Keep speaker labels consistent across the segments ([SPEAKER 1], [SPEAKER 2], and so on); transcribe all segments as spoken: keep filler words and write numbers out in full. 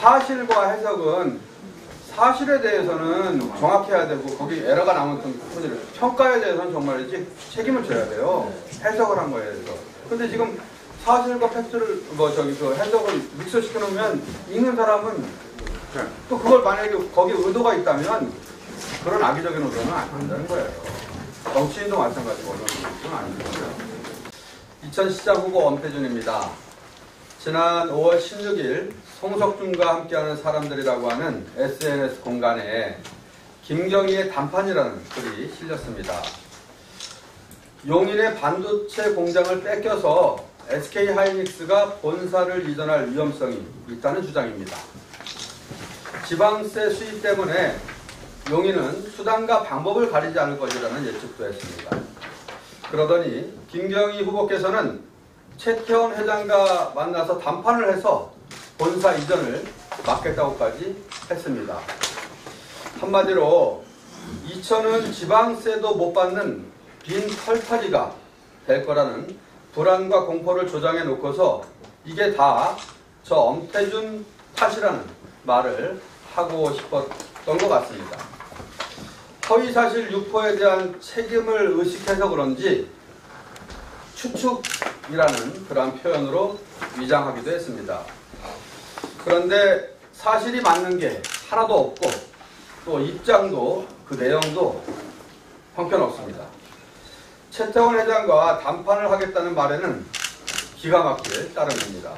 [SPEAKER 1] 사실과 해석은 사실에 대해서는 정확해야 되고 거기 에러가 나오는 분들 평가에 대해서는 정말이지 책임을 져야 돼요. 해석을 한 거에 대해서. 근데 지금 사실과 팩트를 뭐 저기 그 해석을 믹스시켜 놓으면 읽는 사람은 또 그걸 만약에 거기 의도가 있다면 그런 악의적인 의도는 안 한다는 거예요. 정치인도 마찬가지고 그건 아니고요. 이천 시장 후보 엄태준입니다. 지난 오월 십육일 송석준과 함께하는 사람들이라고 하는 에스엔에스 공간에 김경희의 단판이라는 글이 실렸습니다. 용인의 반도체 공장을 뺏겨서 에스케이하이닉스가 본사를 이전할 위험성이 있다는 주장입니다. 지방세 수입 때문에 용인은 수단과 방법을 가리지 않을 것이라는 예측도 했습니다. 그러더니 김경희 후보께서는 최태원 회장과 만나서 담판을 해서 본사 이전을 막겠다고까지 했습니다. 한마디로 이천은 지방세도 못 받는 빈 털터리가 될 거라는 불안과 공포를 조장해 놓고서 이게 다 저 엄태준 탓이라는 말을 하고 싶었던 것 같습니다. 허위사실 유포에 대한 책임을 의식해서 그런지 추측이라는 그런 표현으로 위장하기도 했습니다. 그런데 사실이 맞는 게 하나도 없고 또 입장도 그 내용도 형편없습니다. 최태원 회장과 담판을 하겠다는 말에는 기가 막힐 따름입니다.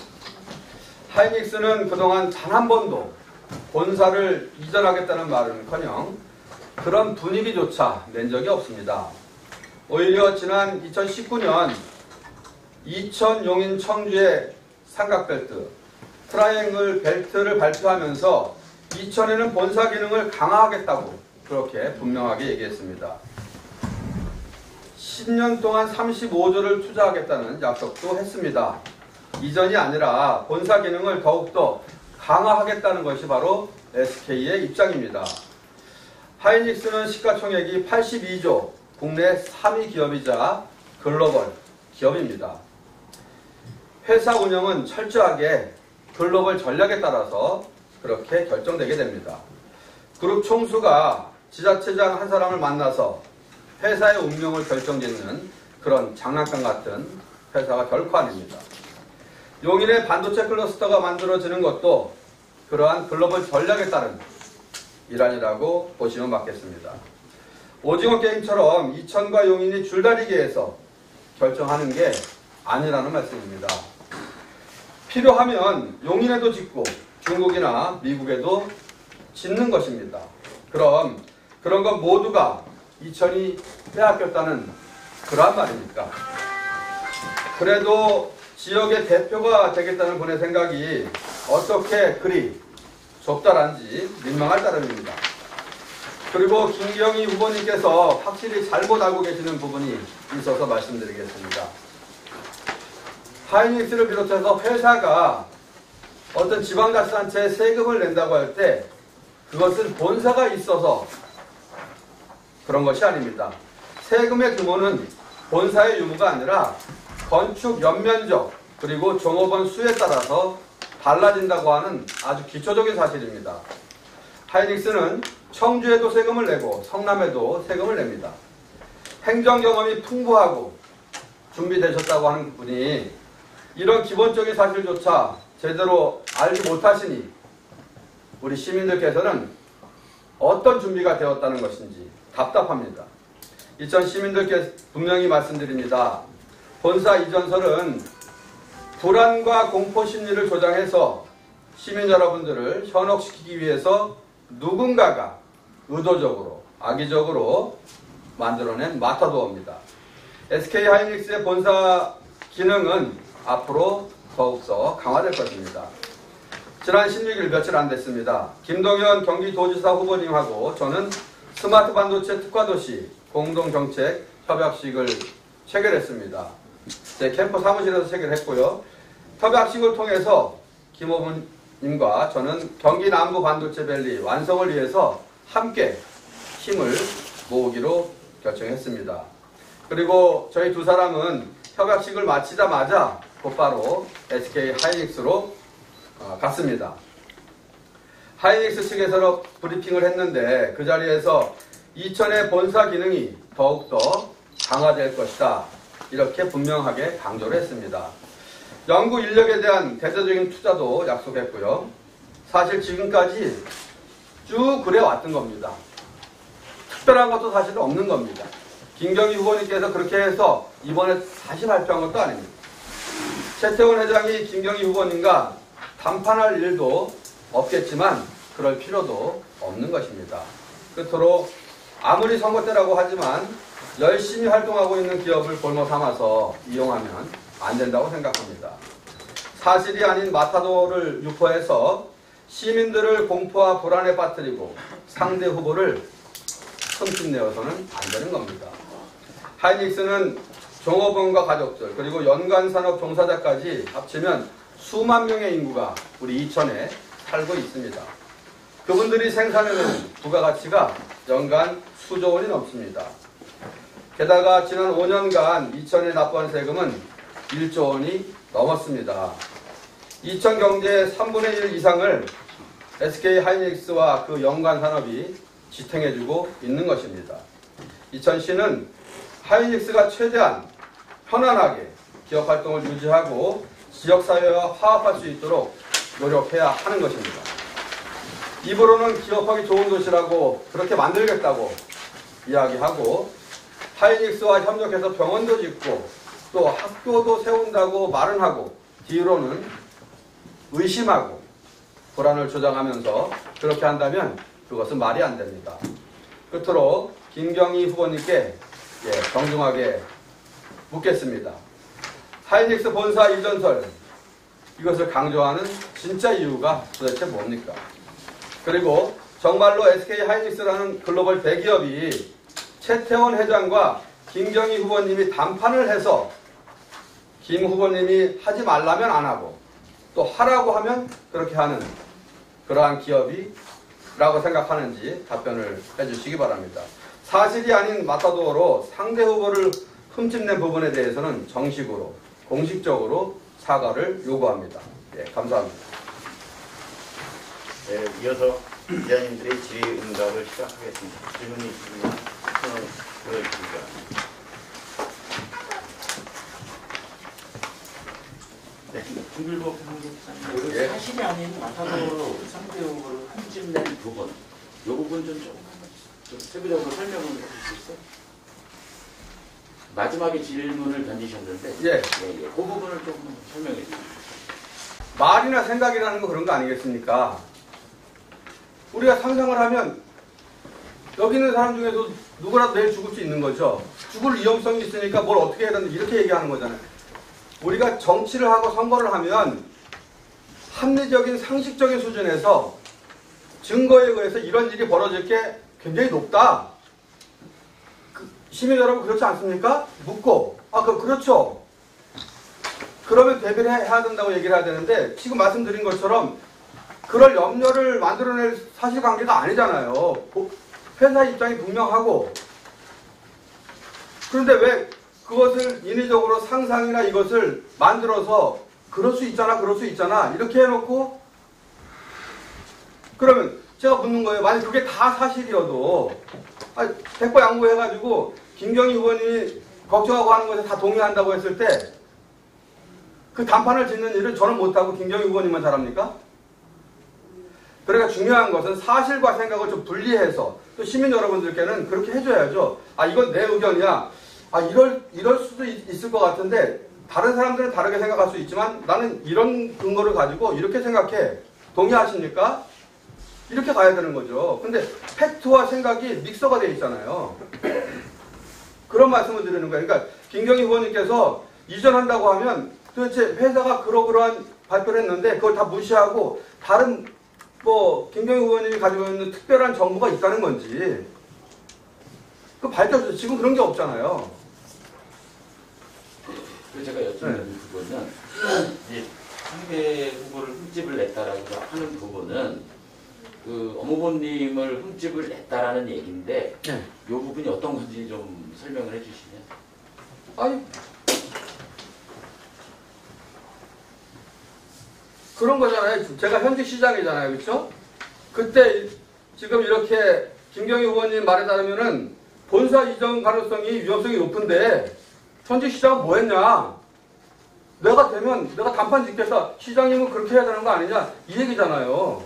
[SPEAKER 1] 하이닉스는 그동안 단 한 번도 본사를 이전하겠다는 말은커녕 그런 분위기조차 낸 적이 없습니다. 오히려 지난 이천십구년 이천 용인 청주의 삼각벨트 트라이앵글 벨트를 발표하면서 이천에는 본사 기능을 강화하겠다고 그렇게 분명하게 얘기했습니다. 십 년 동안 삼십오조를 투자하겠다는 약속도 했습니다. 이전이 아니라 본사 기능을 더욱더 강화하겠다는 것이 바로 에스케이의 입장입니다. 하이닉스는 시가총액이 팔십이조, 국내 삼 위 기업이자 글로벌 기업입니다. 회사 운영은 철저하게 글로벌 전략에 따라서 그렇게 결정되게 됩니다. 그룹 총수가 지자체장 한 사람을 만나서 회사의 운명을 결정짓는 그런 장난감 같은 회사가 결코 아닙니다. 용인의 반도체 클러스터가 만들어지는 것도 그러한 글로벌 전략에 따른 일환이라고 보시면 맞겠습니다. 오징어 게임처럼 이천과 용인이 줄다리기해서 결정하는 게 아니라는 말씀입니다. 필요하면 용인에도 짓고 중국이나 미국에도 짓는 것입니다. 그럼 그런 것 모두가 이천이 빼앗겼다는 그러한 말입니까? 그래도 지역의 대표가 되겠다는 분의 생각이 어떻게 그리 적절한지 민망할 따름입니다. 그리고 김경희 후보님께서 확실히 잘못 알고 계시는 부분이 있어서 말씀드리겠습니다. 하이닉스를 비롯해서 회사가 어떤 지방자치단체에 세금을 낸다고 할 때 그것은 본사가 있어서 그런 것이 아닙니다. 세금의 규모는 본사의 유무가 아니라 건축 연면적 그리고 종업원 수에 따라서 달라진다고 하는 아주 기초적인 사실입니다. 하이닉스는 청주에도 세금을 내고 성남에도 세금을 냅니다. 행정 경험이 풍부하고 준비되셨다고 하는 분이 이런 기본적인 사실조차 제대로 알지 못하시니 우리 시민들께서는 어떤 준비가 되었다는 것인지 답답합니다. 이천 시민들께 분명히 말씀드립니다. 본사 이전설은 불안과 공포 심리를 조장해서 시민 여러분들을 현혹시키기 위해서 누군가가 의도적으로 악의적으로 만들어낸 마타도어입니다. 에스케이하이닉스의 본사 기능은 앞으로 더욱더 강화될 것입니다. 지난 십육일 며칠 안 됐습니다. 김동연 경기도지사 후보님하고 저는 스마트 반도체 특화도시 공동정책 협약식을 체결했습니다. 제 캠프 사무실에서 체결했고요. 협약식을 통해서 김 후보님과 저는 경기 남부 반도체밸리 완성을 위해서 함께 힘을 모으기로 결정했습니다. 그리고 저희 두 사람은 협약식을 마치자마자 곧바로 에스케이하이닉스로 갔습니다. 하이닉스 측에서 브리핑을 했는데 그 자리에서 이천의 본사 기능이 더욱더 강화될 것이다. 이렇게 분명하게 강조를 했습니다. 연구 인력에 대한 대대적인 투자도 약속했고요. 사실 지금까지 쭉 그래왔던 겁니다. 특별한 것도 사실 없는 겁니다. 김경희 후보님께서 그렇게 해서 이번에 다시 발표한 것도 아닙니다. 최태원 회장이 김경희 후보님과 담판할 일도 없겠지만 그럴 필요도 없는 것입니다. 끝으로 아무리 선거 때라고 하지만 열심히 활동하고 있는 기업을 볼모 삼아서 이용하면 안 된다고 생각합니다. 사실이 아닌 마타도를 유포해서 시민들을 공포와 불안에 빠뜨리고 상대 후보를 흠집내어서는 안 되는 겁니다. 하이닉스는 종업원과 가족들 그리고 연관산업 종사자까지 합치면 수만 명의 인구가 우리 이천에 살고 있습니다. 그분들이 생산해내는 부가가치가 연간 수조 원이 넘습니다. 게다가 지난 오 년간 이천에 납부한 세금은 일조 원이 넘었습니다. 이천 경제의 삼분의 일 이상을 에스케이 하이닉스와 그 연관산업이 지탱해주고 있는 것입니다. 이천시는 하이닉스가 최대한 편안하게 기업활동을 유지하고 지역사회와 화합할 수 있도록 노력해야 하는 것입니다. 입으로는 기업하기 좋은 도시라고 그렇게 만들겠다고 이야기하고 하이닉스와 협력해서 병원도 짓고 또 학교도 세운다고 말은 하고 뒤로는 의심하고 불안을 조장하면서 그렇게 한다면 그것은 말이 안 됩니다. 끝으로 김경희 후보님께 예, 정중하게 묻겠습니다. 하이닉스 본사 이전설 이것을 강조하는 진짜 이유가 도대체 뭡니까? 그리고 정말로 에스케이 하이닉스라는 글로벌 대기업이 최태원 회장과 김경희 후보님이 담판을 해서 김 후보님이 하지 말라면 안 하고 또 하라고 하면 그렇게 하는 그러한 기업이라고 생각하는지 답변을 해주시기 바랍니다. 사실이 아닌 마타도어로 상대 후보를 흠집낸 부분에 대해서는 정식으로 공식적으로 사과를 요구합니다. 예, 감사합니다.
[SPEAKER 2] 네, 이어서 기자님들의 질의응답을 시작하겠습니다. 질문이 있으면 들어주시기 바랍니다.
[SPEAKER 3] 네, 김길복 한국사님.
[SPEAKER 1] 예.
[SPEAKER 3] 사실이 아닌 마타도어로 상대 후보를 흠집낸 부분, 이 부분 좀 조금만 좀 세부적으로 설명을 해주실 수 있어요? 마지막에 질문을 던지셨는데,
[SPEAKER 1] 예.
[SPEAKER 3] 예, 예. 그 부분을 조금 설명해 주세요.
[SPEAKER 1] 말이나 생각이라는 거 그런 거 아니겠습니까? 우리가 상상을 하면 여기 있는 사람 중에도 누구라도 내일 죽을 수 있는 거죠. 죽을 위험성이 있으니까 뭘 어떻게 해야 되는지 이렇게 얘기하는 거잖아요. 우리가 정치를 하고 선거를 하면 합리적인 상식적인 수준에서 증거에 의해서 이런 일이 벌어질 게 굉장히 높다. 그, 시민 여러분 그렇지 않습니까? 묻고 아 그, 그렇죠. 그러면 대비를 해야 된다고 얘기를 해야 되는데 지금 말씀드린 것처럼 그럴 염려를 만들어낼 사실관계가 아니잖아요. 회사 입장이 분명하고 그런데 왜 그것을 인위적으로 상상이나 이것을 만들어서 그럴 수 있잖아 그럴 수 있잖아 이렇게 해놓고 그러면 제가 묻는 거예요. 만약 그게 다 사실이어도 아니, 백보양보해가지고 김경희 의원이 걱정하고 하는 것에 다 동의한다고 했을 때 그 단판을 짓는 일을 저는 못하고 김경희 의원님만 잘합니까? 그러니까 중요한 것은 사실과 생각을 좀 분리해서 또 시민 여러분들께는 그렇게 해줘야죠. 아 이건 내 의견이야. 아 이럴 이럴 수도 있, 있을 것 같은데 다른 사람들은 다르게 생각할 수 있지만 나는 이런 근거를 가지고 이렇게 생각해. 동의하십니까? 이렇게 가야 되는 거죠. 근데 팩트와 생각이 믹서가 되어 있잖아요. 그런 말씀을 드리는 거예요. 그러니까 김경희 의원님께서 이전한다고 하면 도대체 회사가 그러그러한 발표를 했는데 그걸 다 무시하고 다른 뭐 김경희 의원님이 가지고 있는 특별한 정보가 있다는 건지 그 밝혀주세요. 지금 그런 게 없잖아요.
[SPEAKER 3] 그래서 제가 여쭙는
[SPEAKER 1] 네.
[SPEAKER 3] 부분은 이제 상대 후보를 흠집을 냈다라고 하는 부분은 그 어무보님을 흠집을 냈다라는 얘기인데
[SPEAKER 1] 네.
[SPEAKER 3] 이 부분이 어떤 건지 좀 설명을 해주시면.
[SPEAKER 1] 아니 그런 거잖아요. 제가 현직 시장이잖아요. 그렇죠? 그때 지금 이렇게 김경희 의원님 말에 따르면은 본사 이전 가능성이 위험성이 높은데 현직 시장은 뭐 했냐? 내가 되면 내가 단판 짓겠다. 시장님은 그렇게 해야 되는 거 아니냐? 이 얘기잖아요.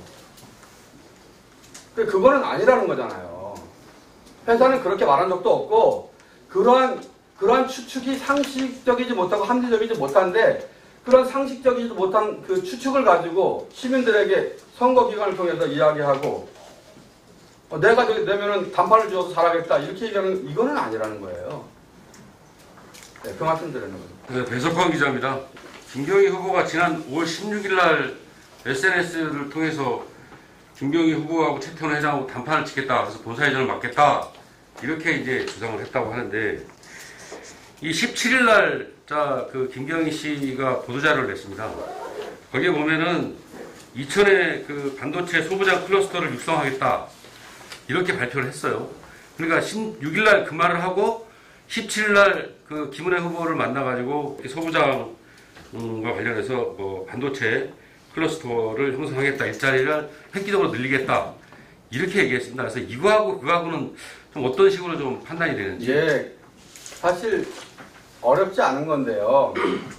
[SPEAKER 1] 그거는 아니라는 거잖아요. 회사는 그렇게 말한 적도 없고 그러한 그러한 추측이 상식적이지 못하고 합리적이지 못한데 그런 상식적이지 못한 그 추측을 가지고 시민들에게 선거 기간을 통해서 이야기하고 어, 내가 저기 되면은 단판을 지어서 잘하겠다 이렇게 얘기하는 이거는 아니라는 거예요. 네, 그 말씀 드리는 거죠.
[SPEAKER 4] 네, 배석환 기자입니다. 김경희 후보가 지난 오월 십육일 날 에스엔에스를 통해서 김경희 후보하고 최태원 회장하고 단판을 짓겠다. 그래서 본사회전을 맡겠다. 이렇게 이제 주장을 했다고 하는데 이 십칠일 날 자, 그 김경희 씨가 보도자료를 냈습니다. 거기에 보면은 이천에 그 반도체 소부장 클러스터를 육성하겠다. 이렇게 발표를 했어요. 그러니까 십육일 날 그 말을 하고 십칠일 날 그 김은혜 후보를 만나가지고 소부장과 관련해서 뭐 반도체 클러스터를 형성하겠다. 일자리를 획기적으로 늘리겠다. 이렇게 얘기했습니다. 그래서 이거하고 그거하고는 좀 어떤 식으로 좀 판단이 되는지.
[SPEAKER 1] 예, 사실 어렵지 않은 건데요.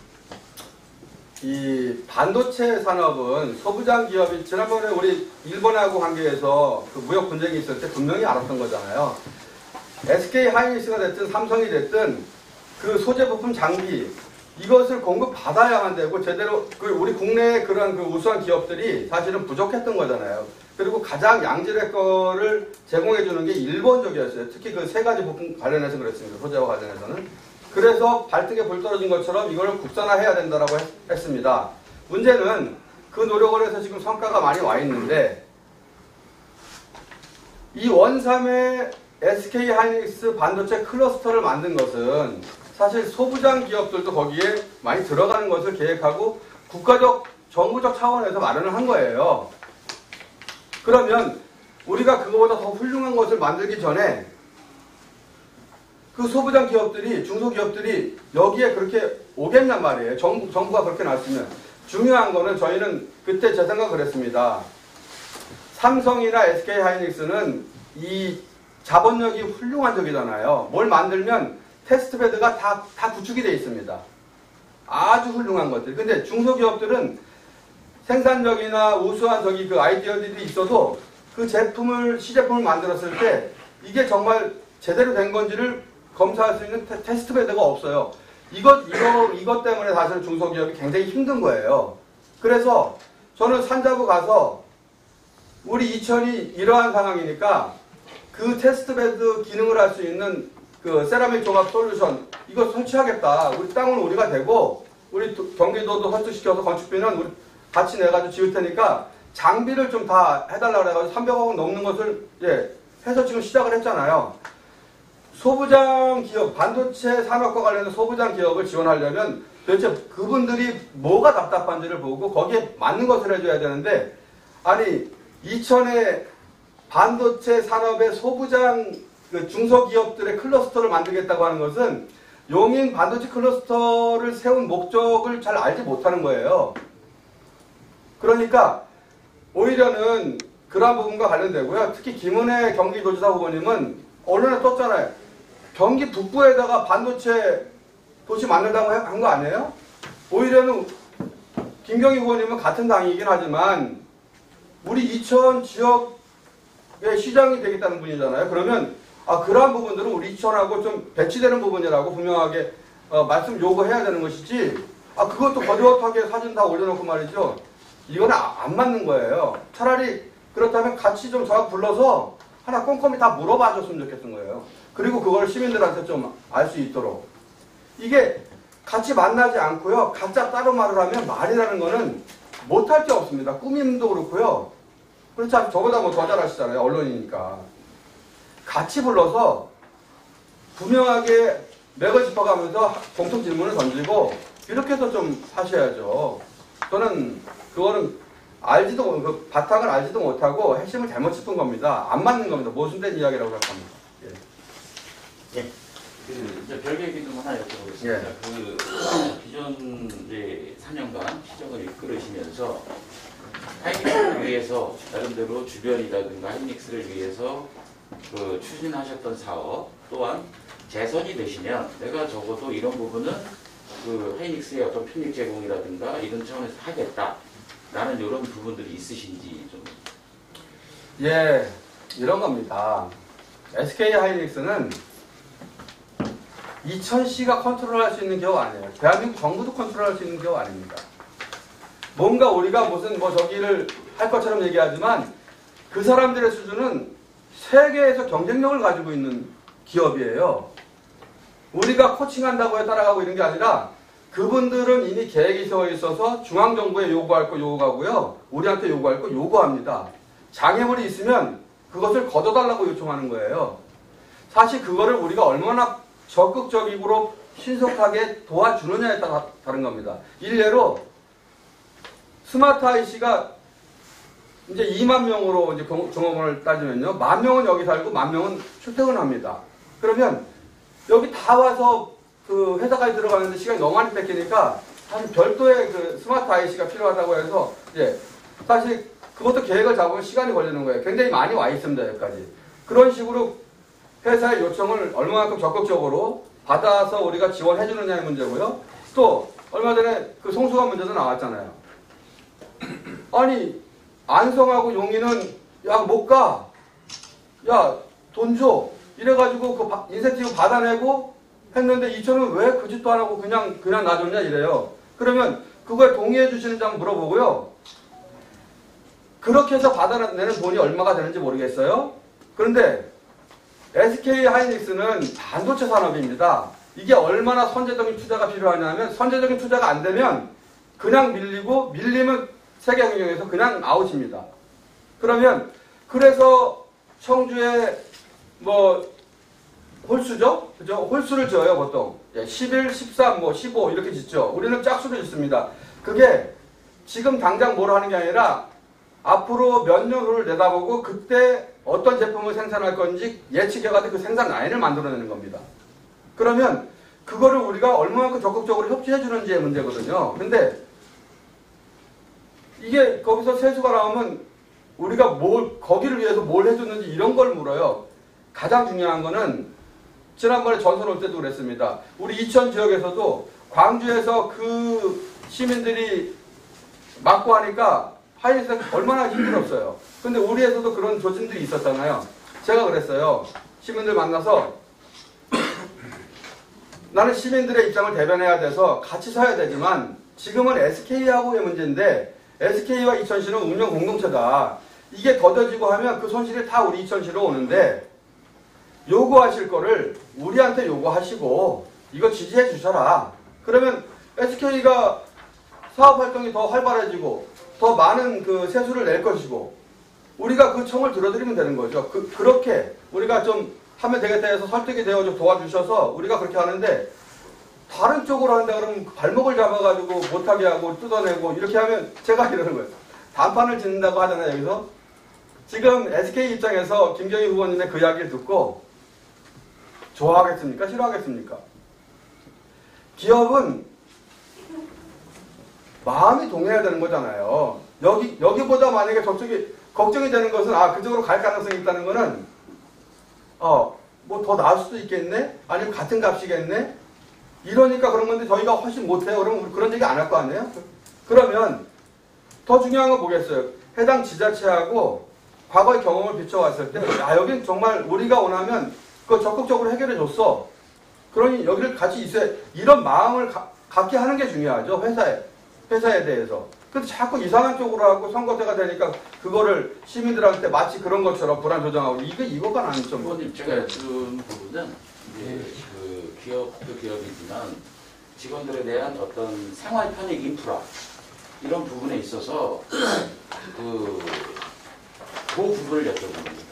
[SPEAKER 1] 이 반도체 산업은 소부장 기업이 지난번에 우리 일본하고 관계해서 그 무역 분쟁이 있을 때 분명히 알았던 거잖아요. 에스케이 하이닉스가 됐든 삼성이 됐든 그 소재 부품 장비 이것을 공급 받아야만 되고 제대로 그 우리 국내의 그런 그 우수한 기업들이 사실은 부족했던 거잖아요. 그리고 가장 양질의 거를 제공해 주는 게 일본적이었어요. 특히 그 세 가지 부품 관련해서 그랬습니다. 소재와 관련해서는. 그래서 발등에 불 떨어진 것처럼 이걸 국산화해야 된다라고 했, 했습니다. 문제는 그 노력을 해서 지금 성과가 많이 와 있는데 이 원삼의 에스케이 하이닉스 반도체 클러스터를 만든 것은 사실 소부장 기업들도 거기에 많이 들어가는 것을 계획하고 국가적, 정부적 차원에서 마련을 한 거예요. 그러면 우리가 그거보다 더 훌륭한 것을 만들기 전에 그 소부장 기업들이, 중소기업들이 여기에 그렇게 오겠냔 말이에요. 정부, 정부가 그렇게 놨으면. 중요한 거는 저희는 그때 제 생각을 했습니다. 삼성이나 에스케이 하이닉스는 이 자본력이 훌륭한 적이잖아요. 뭘 만들면 테스트베드가 다, 다 구축이 되어 있습니다. 아주 훌륭한 것들. 근데 중소기업들은 생산력이나 우수한 저기 그 아이디어들이 있어도 그 제품을, 시제품을 만들었을 때 이게 정말 제대로 된 건지를 검사할 수 있는 테, 테스트베드가 없어요. 이것, 이거, 이것 때문에 사실 중소기업이 굉장히 힘든 거예요. 그래서 저는 산자부 가서 우리 이천이 이러한 상황이니까 그 테스트베드 기능을 할 수 있는 그 세라믹 종합 솔루션 이거 설치하겠다. 우리 땅은 우리가 되고 우리 도, 경기도도 설치시켜서 건축비는 우리 같이 내가지고 지을 테니까 장비를 좀 다 해달라고 해가지고 삼백억 원 넘는 것을 예, 해서 지금 시작을 했잖아요. 소부장 기업, 반도체 산업과 관련된 소부장 기업을 지원하려면 도대체 그분들이 뭐가 답답한지를 보고 거기에 맞는 것을 해줘야 되는데 아니 이천에 반도체 산업의 소부장 그 중소기업들의 클러스터를 만들겠다고 하는 것은 용인 반도체 클러스터를 세운 목적을 잘 알지 못하는 거예요. 그러니까 오히려는 그러한 부분과 관련되고요. 특히 김은혜 경기도지사 후보님은 언론에 떴잖아요. 경기 북부에다가 반도체 도시 만들다고 한 거 아니에요? 오히려는 김경희 후보님은 같은 당이긴 하지만 우리 이천 지역의 시장이 되겠다는 분이잖아요. 그러면 아 그러한 부분들은 우리 이천하고 좀 배치되는 부분이라고 분명하게 어, 말씀 요구해야 되는 것이지 아 그것도 거짓하게 사진 다 올려놓고 말이죠. 이건 아, 안 맞는 거예요. 차라리 그렇다면 같이 좀 저하고 불러서 하나 꼼꼼히 다 물어봐 줬으면 좋겠던 거예요. 그리고 그걸 시민들한테 좀 알 수 있도록. 이게 같이 만나지 않고요. 각자 따로 말을 하면 말이라는 거는 못할 게 없습니다. 꾸밈도 그렇고요. 그렇지 않 저보다 뭐 더 잘하시잖아요. 언론이니까. 같이 불러서 분명하게 맥을 짚어가면서 공통 질문을 던지고 이렇게 해서 좀 하셔야죠. 저는 그거는 알지도 못, 그 바탕을 알지도 못하고 핵심을 잘못 짚은 겁니다. 안 맞는 겁니다. 모순된 이야기라고 생각합니다. 예.
[SPEAKER 2] 예.
[SPEAKER 3] 그 이제 별 얘기 좀 하나 여쭤보겠습니다.
[SPEAKER 1] 예.
[SPEAKER 3] 그 기존 이제 사 년간 시정을 이끌으시면서 하이닉스를 위해서 나름대로 주변이라든가 하이닉스를 위해서 그 추진하셨던 사업 또한 재선이 되시면 내가 적어도 이런 부분은 그 하이닉스의 어떤 편익 제공이라든가 이런 차원에서 하겠다라는 이런 부분들이 있으신지 좀.
[SPEAKER 1] 예, 이런 겁니다. 에스케이 하이닉스는 이천시가 컨트롤할 수 있는 기업 아니에요. 대한민국 정부도 컨트롤할 수 있는 기업 아닙니다. 뭔가 우리가 무슨 뭐 저기를 할 것처럼 얘기하지만 그 사람들의 수준은 세계에서 경쟁력을 가지고 있는 기업이에요. 우리가 코칭한다고 해 따라가고 이런 게 아니라 그분들은 이미 계획이 세워 있어서 중앙정부에 요구할 거 요구하고요. 우리한테 요구할 거 요구합니다. 장애물이 있으면 그것을 걷어달라고 요청하는 거예요. 사실 그거를 우리가 얼마나 적극적으로 신속하게 도와주느냐에 따라 다른 겁니다. 일례로 스마트 아이씨가 이제 이만 명으로 이제 종업원을 따지면요. 만 명은 여기 살고 만 명은 출퇴근합니다. 그러면 여기 다 와서 그 회사까지 들어가는데 시간이 너무 많이 뺏기니까 사실 별도의 그 스마트 아이씨가 필요하다고 해서 이제 사실 그것도 계획을 잡으면 시간이 걸리는 거예요. 굉장히 많이 와 있습니다. 여기까지. 그런 식으로 회사의 요청을 얼마만큼 적극적으로 받아서 우리가 지원해 주느냐의 문제고요. 또 얼마 전에 그 송수관 문제도 나왔잖아요. 아니 안성하고 용인은 야 못 가. 야 돈 줘. 이래가지고 그 인센티브 받아내고 했는데 이천은 왜 그 짓도 안 하고 그냥 그냥 놔줬냐 이래요. 그러면 그거에 동의해 주시는지 한번 물어보고요. 그렇게 해서 받아내는 돈이 얼마가 되는지 모르겠어요. 그런데 에스케이 하이닉스는 반도체 산업입니다. 이게 얼마나 선제적인 투자가 필요하냐면 선제적인 투자가 안 되면 그냥 밀리고 밀리면 세계 경쟁에서 그냥 아웃입니다. 그러면 그래서 청주에 뭐 홀수죠? 그죠? 홀수를 지어요 보통. 십일, 십삼, 뭐 십오 이렇게 짓죠. 우리는 짝수를 짓습니다. 그게 지금 당장 뭘 하는 게 아니라 앞으로 몇 년 후를 내다보고 그때 어떤 제품을 생산할 건지 예측해가지고 그 생산 라인을 만들어내는 겁니다. 그러면 그거를 우리가 얼마만큼 적극적으로 협조해 주는지의 문제거든요. 근데 이게 거기서 세수가 나오면 우리가 뭘 거기를 위해서 뭘 해줬는지 이런 걸 물어요. 가장 중요한 거는 지난번에 전선 올 때도 그랬습니다. 우리 이천 지역에서도 광주에서 그 시민들이 막고 하니까 하이닉스가 얼마나 힘들었어요. 근데 우리에서도 그런 조짐들이 있었잖아요. 제가 그랬어요. 시민들 만나서 나는 시민들의 입장을 대변해야 돼서 같이 서야 되지만 지금은 에스케이하고의 문제인데 에스케이와 이천시는 운영 공동체다. 이게 더뎌지고 하면 그 손실이 다 우리 이천시로 오는데 요구하실 거를 우리한테 요구하시고 이거 지지해 주셔라. 그러면 에스케이가 사업 활동이 더 활발해지고 더 많은 그 세수를 낼 것이고 우리가 그 청을 들어드리면 되는 거죠. 그, 그렇게 우리가 좀 하면 되겠다 해서 설득이 되어 좀 도와주셔서 우리가 그렇게 하는데 다른 쪽으로 한다 그러면 발목을 잡아가지고 못하게 하고 뜯어내고 이렇게 하면 제가 이러는 거예요. 단판을 짓는다고 하잖아요. 여기서 지금 에스케이 입장에서 김경희 후보님의 그 이야기를 듣고 좋아하겠습니까? 싫어하겠습니까? 기업은 마음이 동해야 되는 거잖아요. 여기, 여기보다 만약에 저쪽이 걱정이 되는 것은 아, 그쪽으로 갈 가능성이 있다는 거는 어, 뭐 더 나을 수도 있겠네? 아니면 같은 값이겠네? 이러니까 그런 건데 저희가 훨씬 못해요. 그러면 우리 그런 얘기 안 할 거 아니에요? 그러면 더 중요한 건 뭐겠어요? 해당 지자체하고 과거의 경험을 비춰봤을 때 아, 여긴 정말 우리가 원하면 그거 적극적으로 해결해 줬어. 그러니 여기를 같이 있어야 이런 마음을 가, 갖게 하는 게 중요하죠. 회사에. 회사에 대해서. 근데 자꾸 이상한 쪽으로 하고 선거 때가 되니까 그거를 시민들한테 마치 그런 것처럼 불안 조장하고 이게 이거가 나는 좀.
[SPEAKER 3] 후보님 제가 여쭈는 부분은 이제 그 기업도 기업이지만 직원들에 대한 어떤 생활 편익 인프라 이런 부분에 있어서 그, 그 부분을 여쭤봅니다.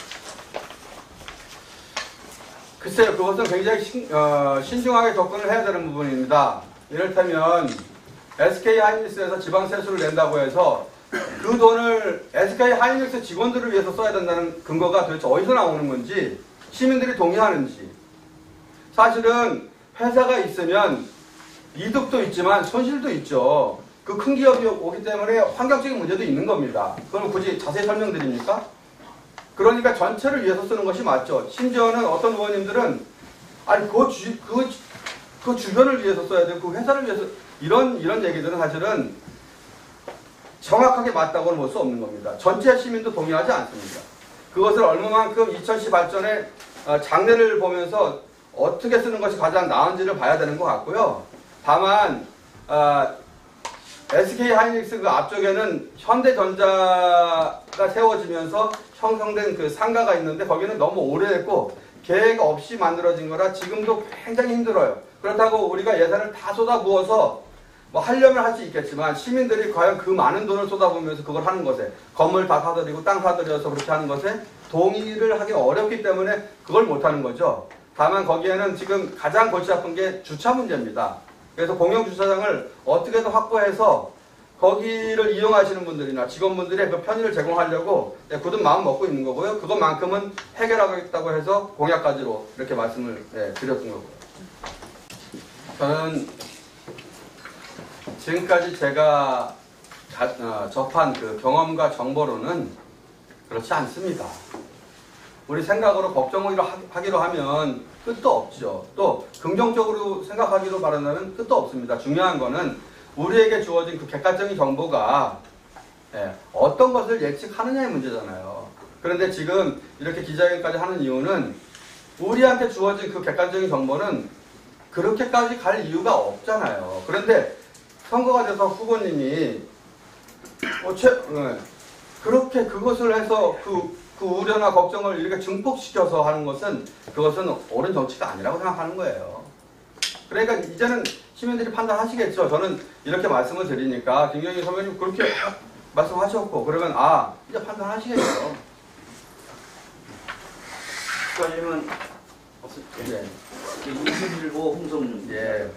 [SPEAKER 1] 글쎄요, 그것은 굉장히 신, 어, 신중하게 접근을 해야 되는 부분입니다. 이를테면 에스케이 하이닉스에서 지방 세수를 낸다고 해서 그 돈을 에스케이 하이닉스 직원들을 위해서 써야 된다는 근거가 도대체 어디서 나오는 건지 시민들이 동의하는지. 사실은 회사가 있으면 이득도 있지만 손실도 있죠. 그 큰 기업이 오기 때문에 환경적인 문제도 있는 겁니다. 그걸 굳이 자세히 설명드립니까? 그러니까 전체를 위해서 쓰는 것이 맞죠. 심지어는 어떤 의원님들은 아니 그, 주, 그, 그 주변을 위해서 써야 되고 그 회사를 위해서 이런 이런 얘기들은 사실은 정확하게 맞다고는 볼 수 없는 겁니다. 전체 시민도 동의하지 않습니다. 그것을 얼마만큼 이천시 발전의 장래를 보면서 어떻게 쓰는 것이 가장 나은지를 봐야 되는 것 같고요. 다만 어, 에스케이 하이닉스 그 앞쪽에는 현대전자가 세워지면서 형성된 그 상가가 있는데 거기는 너무 오래됐고 계획 없이 만들어진 거라 지금도 굉장히 힘들어요. 그렇다고 우리가 예산을 다 쏟아부어서 뭐 하려면 할 수 있겠지만 시민들이 과연 그 많은 돈을 쏟아부으면서 그걸 하는 것에 건물 다 사들이고 땅 사들여서 그렇게 하는 것에 동의를 하기 어렵기 때문에 그걸 못하는 거죠. 다만 거기에는 지금 가장 골치 아픈 게 주차 문제입니다. 그래서 공영주차장을 어떻게든 확보해서 거기를 이용하시는 분들이나 직원분들의 그 편의를 제공하려고 네, 굳은 마음 먹고 있는 거고요. 그것만큼은 해결하겠다고 해서 공약까지로 이렇게 말씀을 네, 드렸던 거고요. 저는 지금까지 제가 가, 어, 접한 그 경험과 정보로는 그렇지 않습니다. 우리 생각으로 걱정을 하기로 하면 끝도 없죠. 또 긍정적으로 생각하기로 바란다면 끝도 없습니다. 중요한 거는 우리에게 주어진 그 객관적인 정보가 예, 어떤 것을 예측하느냐의 문제잖아요. 그런데 지금 이렇게 기자회견까지 하는 이유는 우리한테 주어진 그 객관적인 정보는 그렇게까지 갈 이유가 없잖아요. 그런데 선거가 돼서 후보님이 어, 최, 예, 그렇게 그것을 해서 그, 그 우려나 걱정을 이렇게 증폭시켜서 하는 것은 그것은 옳은 정치가 아니라고 생각하는 거예요. 그러니까 이제는 시민들이 판단하시겠죠. 저는 이렇게 말씀을 드리니까 김경희 선배님 그렇게 말씀하셨고 그러면 아 이제 판단하시겠죠.
[SPEAKER 2] 수고하시면 없을
[SPEAKER 1] 예.
[SPEAKER 5] 이십일보 홍성윤.
[SPEAKER 1] 예.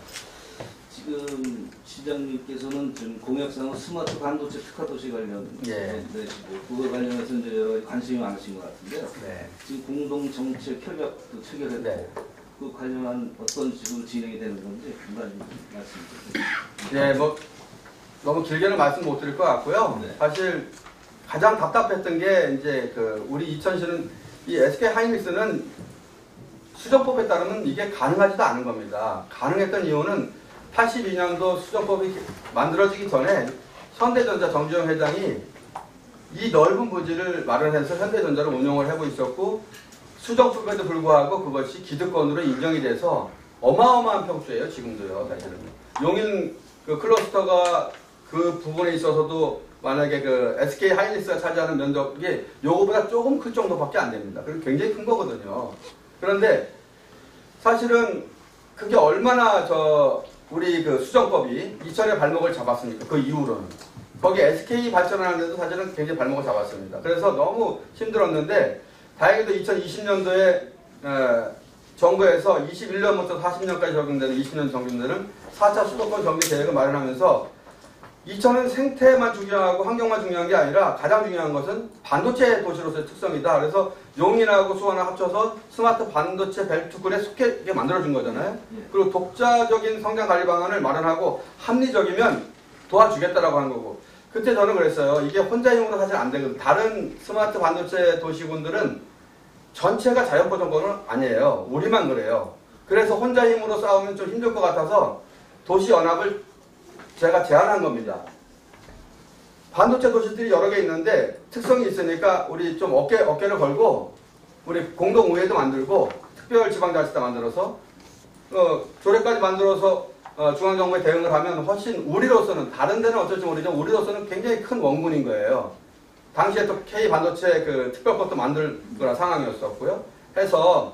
[SPEAKER 5] 지금 시장님께서는 지금 공약상은 스마트 반도체 특화도시 관련
[SPEAKER 1] 예.
[SPEAKER 5] 내시고 그거 관련해서 이제 여러 가지 관심이 많으신 것 같은데요.
[SPEAKER 1] 네.
[SPEAKER 5] 지금 공동 정책 협약도 체결했고
[SPEAKER 1] 네.
[SPEAKER 5] 그 관련한 어떤 식으로 진행이 되는 건지 간단히 말씀 주세요.
[SPEAKER 1] 네, 뭐 너무 길게는 말씀 못 드릴 것 같고요.
[SPEAKER 5] 네.
[SPEAKER 1] 사실 가장 답답했던 게 이제 그 우리 이천시는 이 에스케이 하이닉스는 수정법에 따르면 이게 가능하지도 않은 겁니다. 가능했던 이유는 팔십이 년도 수정법이 만들어지기 전에 현대전자 정주영 회장이 이 넓은 부지를 마련해서 현대전자를 운영을 하고 있었고 수정법에도 불구하고 그것이 기득권으로 인정이 돼서 어마어마한 평수예요. 지금도요. 사실은 용인 그 클러스터가 그 부분에 있어서도 만약에 그 에스케이 하이닉스가 차지하는 면적이 요거보다 조금 클 정도밖에 안 됩니다. 그리고 굉장히 큰 거거든요. 그런데 사실은 그게 얼마나 저 우리 그 수정법이 이천에 발목을 잡았습니까? 그 이후로는 거기 에스케이 발전하는데도 사실은 굉장히 발목을 잡았습니다. 그래서 너무 힘들었는데 다행히도 이천이십 년도에 에, 정부에서 이십일 년부터 사십 년까지 적용되는 이십 년 적용되는 사 차 수도권 정비 계획을 마련하면서 이천은 생태만 중요하고 환경만 중요한 게 아니라 가장 중요한 것은 반도체 도시로서의 특성이다. 그래서 용인하고 수원을 합쳐서 스마트 반도체 벨트군에 속해 만들어준 거잖아요. 그리고 독자적인 성장 관리 방안을 마련하고 합리적이면 도와주겠다라고 하는 거고. 그때 저는 그랬어요. 이게 혼자 힘으로 사실 안 되거든요. 다른 스마트 반도체 도시군들은 전체가 자연보전권은 아니에요. 우리만 그래요. 그래서 혼자 힘으로 싸우면 좀 힘들 것 같아서 도시연합을 제가 제안한 겁니다. 반도체 도시들이 여러 개 있는데 특성이 있으니까 우리 좀 어깨, 어깨를 걸고 우리 공동의회도 만들고 특별지방자치도 만들어서 어, 조례까지 만들어서 어, 중앙정부에 대응을 하면 훨씬 우리로서는 다른 데는 어쩔지 모르지만 우리로서는 굉장히 큰 원군인 거예요. 당시에 또 K 반도체 그 특별법도 만들 거라 상황이었었고요. 해서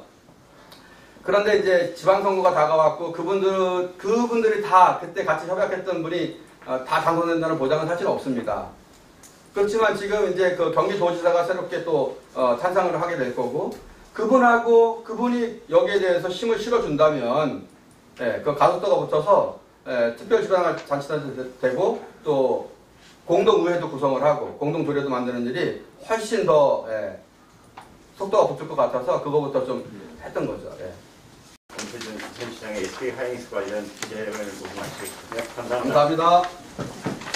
[SPEAKER 1] 그런데 이제 지방선거가 다가왔고 그분들, 그분들이 다 그때 같이 협약했던 분이 어, 다 당선된다는 보장은 사실 없습니다. 그렇지만 지금 이제 그 경기도지사가 새롭게 또 어, 찬성을 하게 될 거고 그분하고 그분이 여기에 대해서 힘을 실어준다면 예, 그 가속도가 붙어서 예, 특별지방자치단체도 되고 또 공동의회도 구성을 하고 공동조례도 만드는 일이 훨씬 더 예, 속도가 붙을 것 같아서 그거부터 좀 했던 거죠. 예.
[SPEAKER 2] 김태준 전 시장의 에스케이 하이닉스 관련 기자회견을 모두 마치겠습니다. 감사합니다.
[SPEAKER 1] 감사합니다.